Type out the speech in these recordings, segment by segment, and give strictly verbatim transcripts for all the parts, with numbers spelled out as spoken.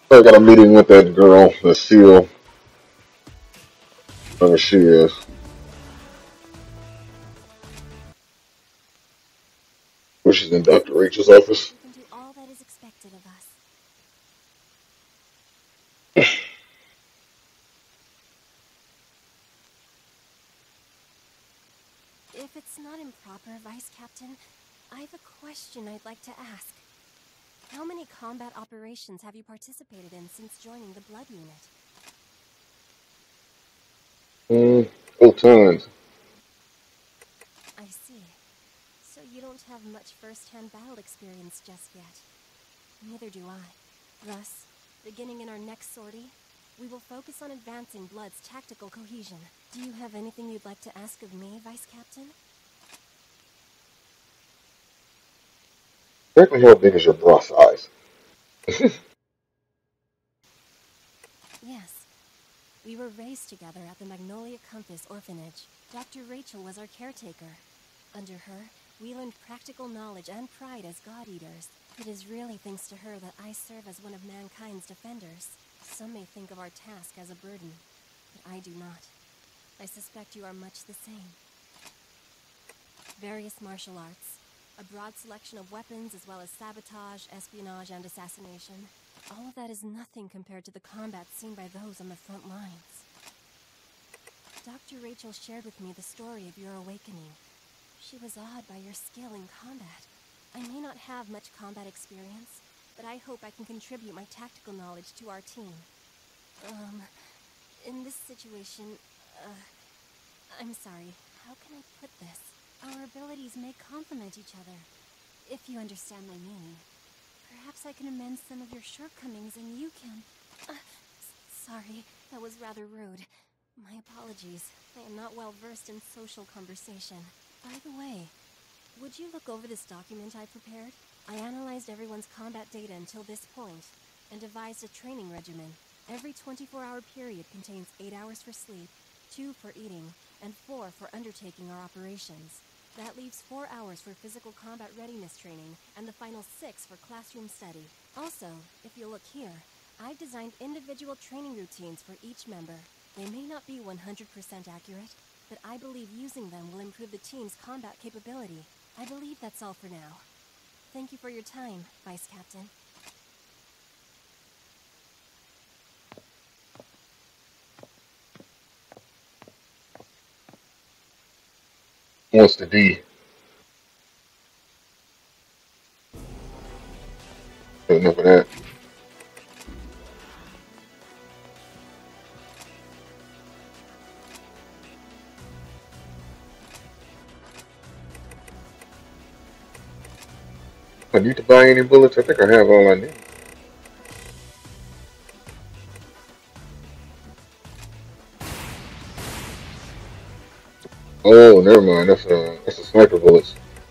I got a meeting with that girl, the SEAL, whoever she is. Where she's in doctor Rachel's office. We can do all that is expected of us. If it's not improper, Vice Captain, I have a question I'd like to ask. How many combat operations have you participated in since joining the Blood Unit? Mm, oh, tons. I see. So you don't have much first-hand battle experience just yet. Neither do I. Thus, beginning in our next sortie, we will focus on advancing Blood's tactical cohesion. Do you have anything you'd like to ask of me, Vice Captain? Exactly how big is your bra size? Yes. We were raised together at the Magnolia Compass Orphanage. Doctor Rachel was our caretaker. Under her, we learned practical knowledge and pride as God-eaters. It is really thanks to her that I serve as one of mankind's defenders. Some may think of our task as a burden, but I do not. I suspect you are much the same. Various martial arts, a broad selection of weapons as well as sabotage, espionage, and assassination. All of that is nothing compared to the combat seen by those on the front lines. Doctor Rachel shared with me the story of your awakening. She was awed by your skill in combat. I may not have much combat experience, but I hope I can contribute my tactical knowledge to our team. Um, in this situation, uh, I'm sorry, how can I put this? Our abilities may complement each other, if you understand my meaning. Perhaps I can amend some of your shortcomings and you can... Uh, sorry, that was rather rude. My apologies. I am not well versed in social conversation. By the way, would you look over this document I prepared? I analyzed everyone's combat data until this point, and devised a training regimen. Every twenty-four hour period contains eight hours for sleep, two for eating, and four for undertaking our operations. That leaves four hours for physical combat readiness training, and the final six for classroom study. Also, if you look here, I've designed individual training routines for each member. They may not be one hundred percent accurate, but I believe using them will improve the team's combat capability. I believe that's all for now. Thank you for your time, Vice Captain. What's the D? Enough of that. I need to buy any bullets. I think I have all I need. Oh, never mind. That's a that's a sniper bullets.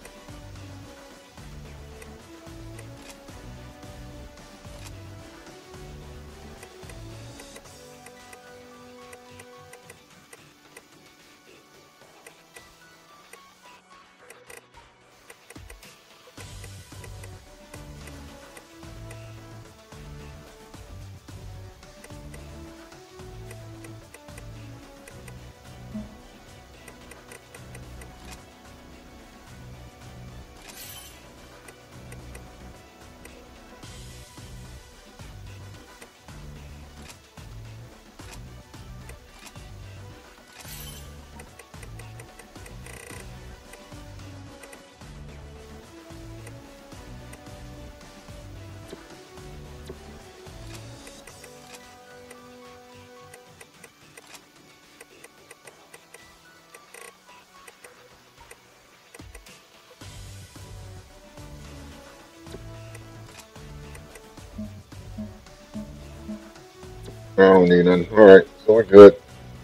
I don't need none. All right, so we're good.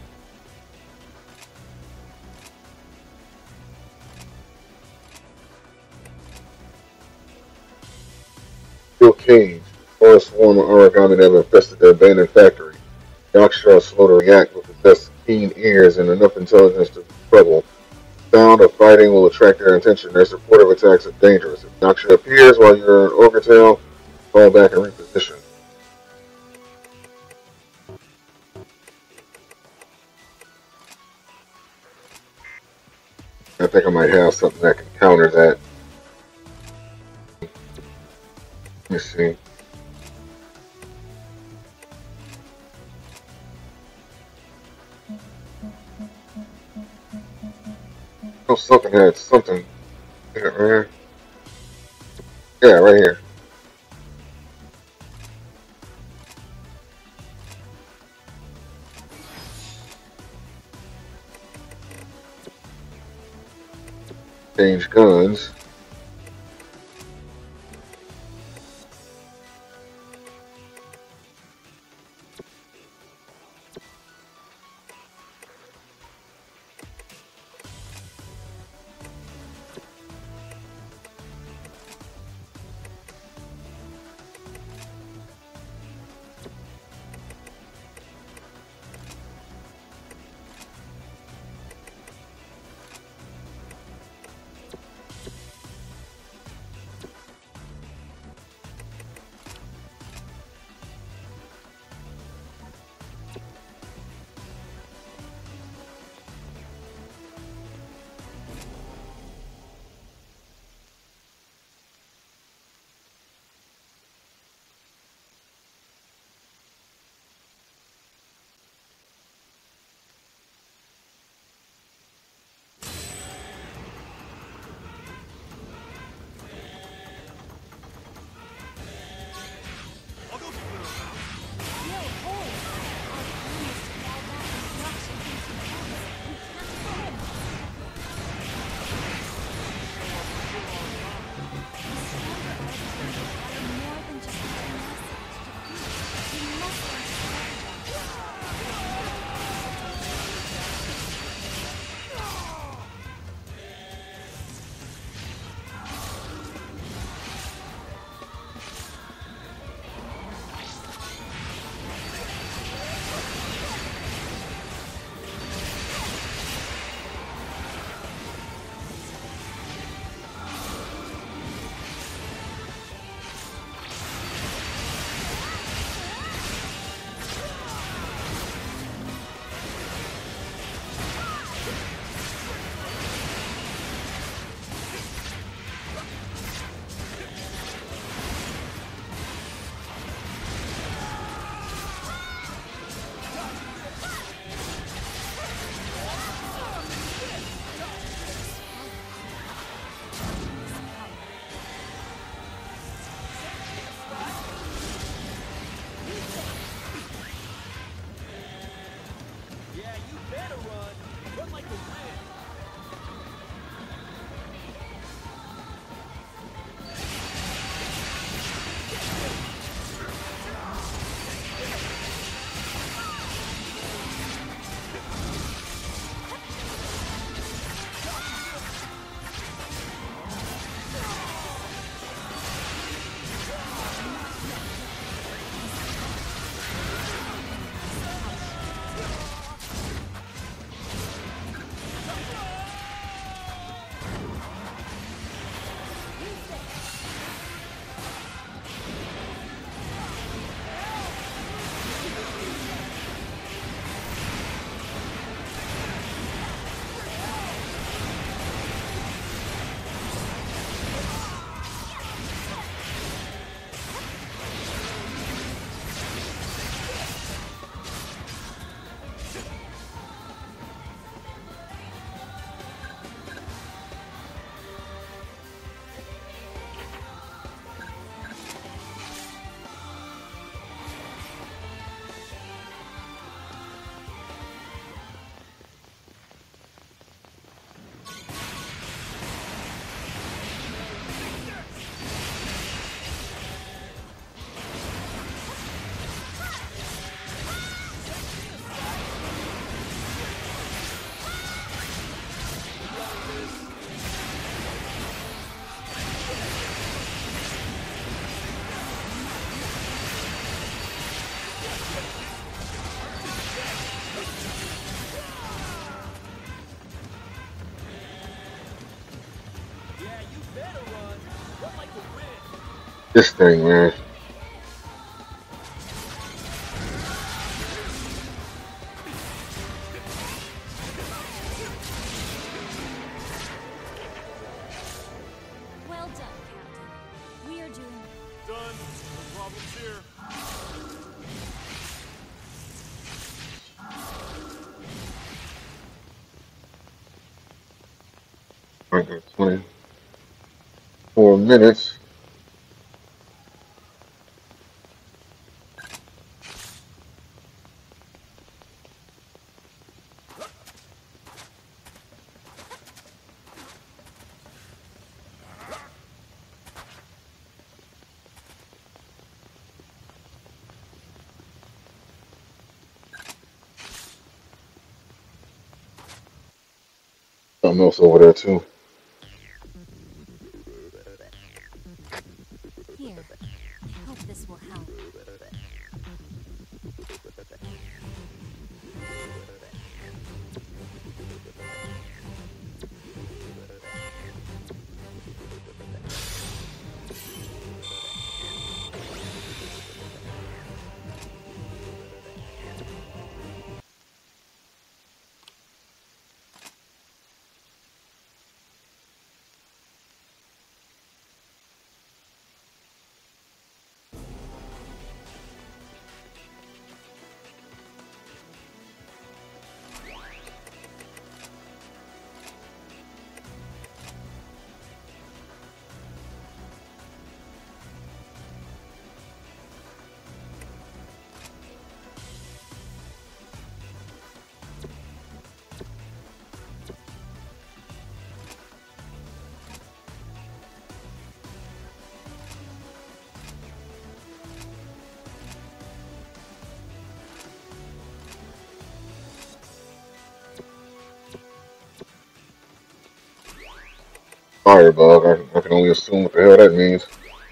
Bill Cage, Forest Swarm of origami that have infested the abandoned factory. Yaksha are slow to react but possess keen ears and enough intelligence to trouble. Sound of fighting will attract their attention. Their supportive attacks are dangerous. If Yaksha appears while you're in Orgatail, fall back and reposition. think I might have something that can counter that. Let me see. Oh, something had something. Yeah, right here. Yeah, right here. Change guns. This thing, man. done. No problems here. I got twenty-four minutes. Something else over there too. Here, I hope this will help. Firebug. I, I can only assume what the hell that means.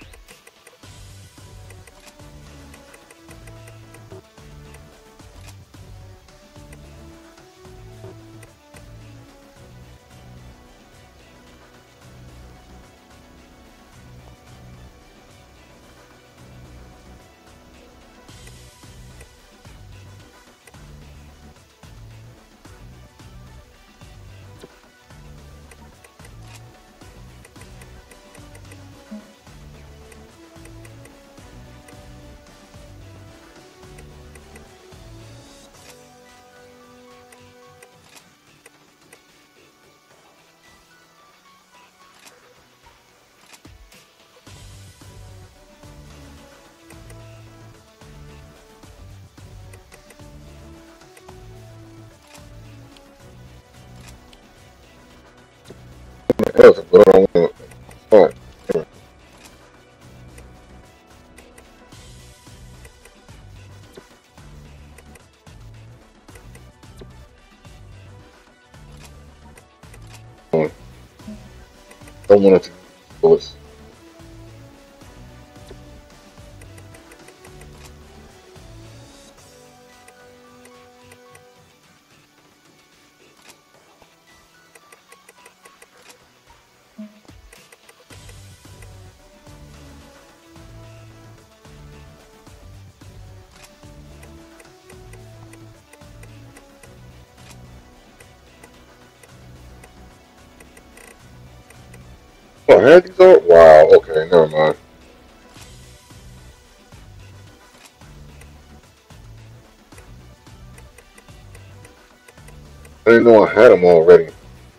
That's a good one. Fine. Don't want it to bullets. Oh, I had these all? Wow, okay, never mind. I didn't know I had them already.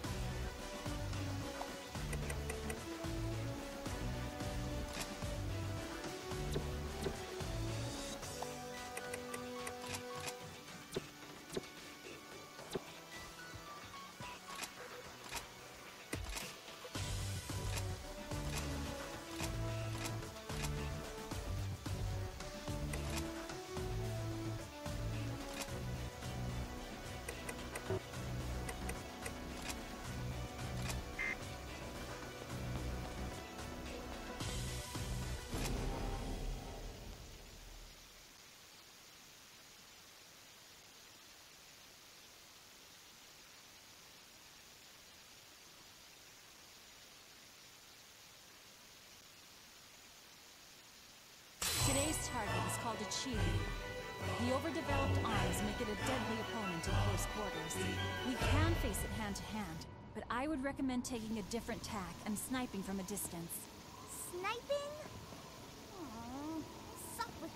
Today's target is called a Chi. The overdeveloped arms make it a deadly opponent in close quarters. We can face it hand to hand, but I would recommend taking a different tack and sniping from a distance. Sniping? Aw,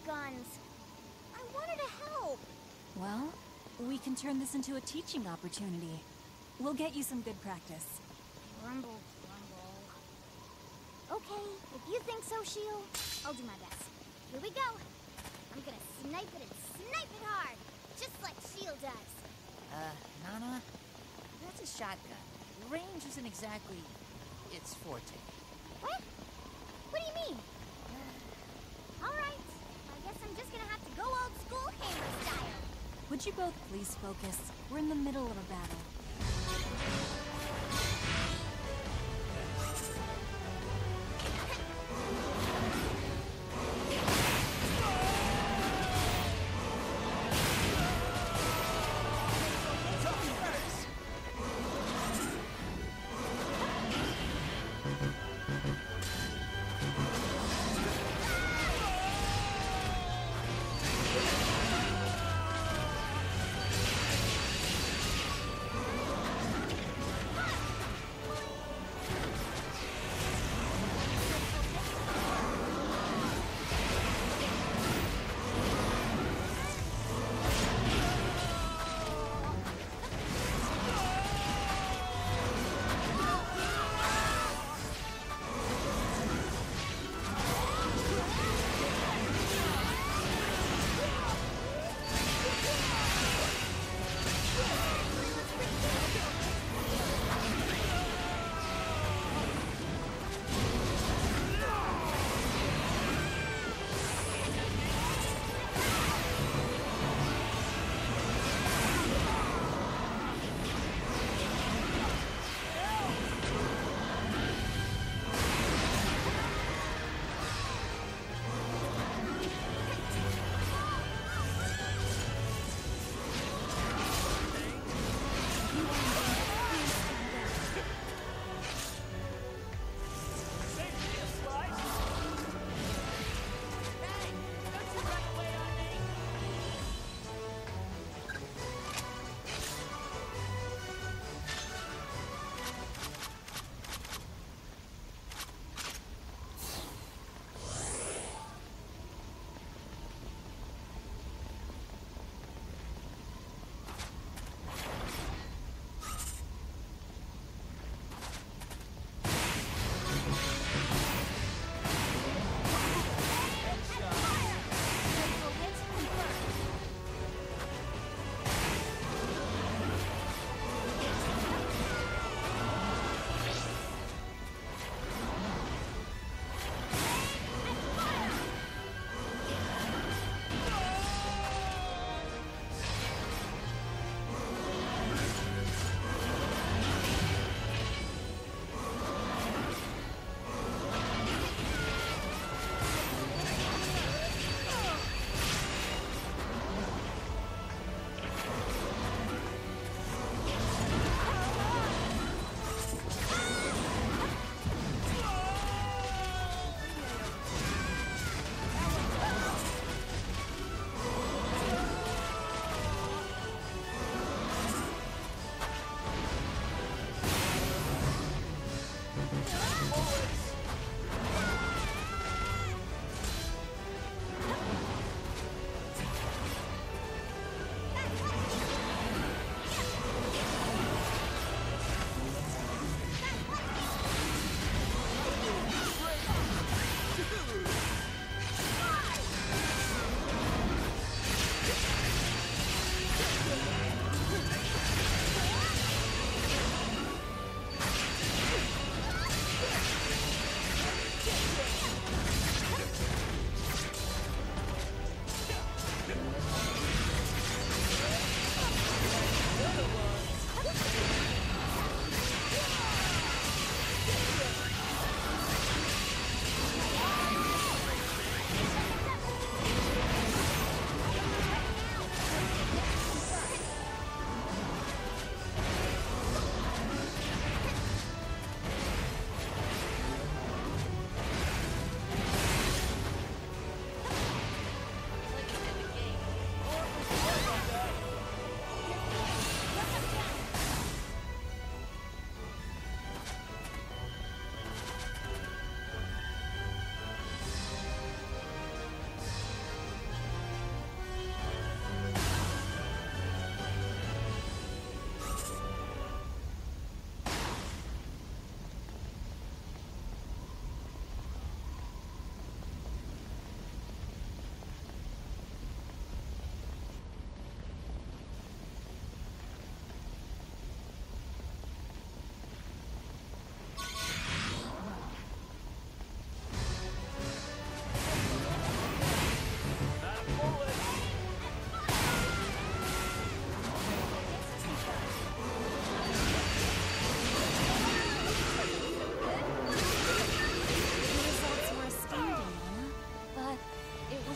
guns. I wanted to help. Well, we can turn this into a teaching opportunity. We'll get you some good practice. Rumble, rumble. Okay, if you think so, Shield, I'll do my best. Here we go. I'm gonna snipe it and snipe it hard, just like Shield does. Uh, Nana? That's a shotgun. Range isn't exactly its forte. What? What do you mean? Alright, I guess I'm just gonna have to go old school hammer style. Would you both please focus? We're in the middle of a battle.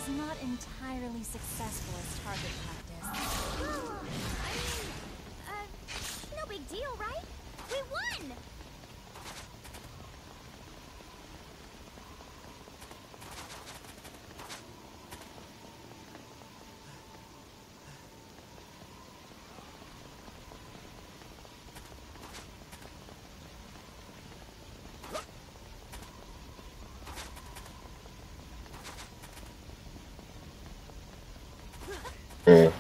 not entirely successful as target practice. I mean, uh, no big deal, right? We won! Yeah.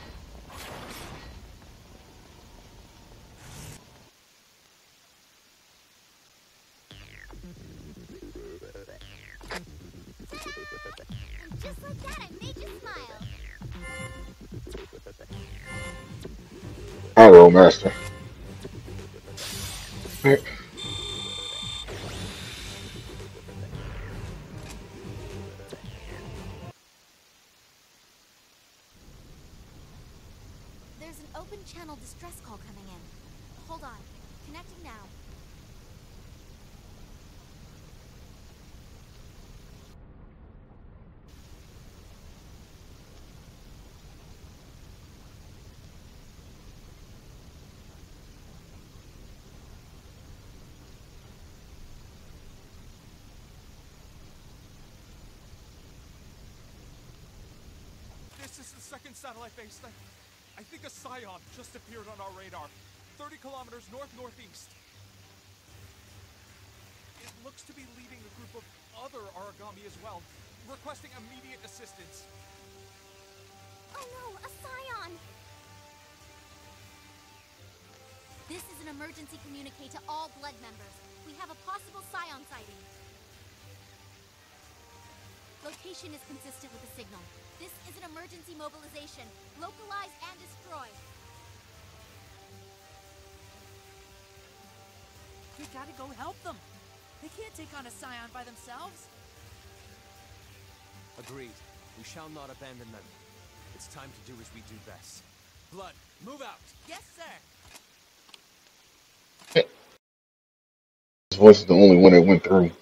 And just like that, I made you smile. Pyro Master. Right. There's an open channel distress call coming in. Hold on. Connecting now. This is the second satellite base. I, I think a Scion just appeared on our radar, thirty kilometers north-northeast. It looks to be leading a group of other Aragami as well, requesting immediate assistance. Oh no, a Scion! This is an emergency communique to all Blood members. We have a possible Scion sighting. Location is consistent with the signal. This is an emergency mobilization. Localize and destroy. We gotta go help them. They can't take on a Scion by themselves. Agreed. We shall not abandon them. It's time to do as we do best. Blood, move out! Yes, sir. His voice is the only one that went through.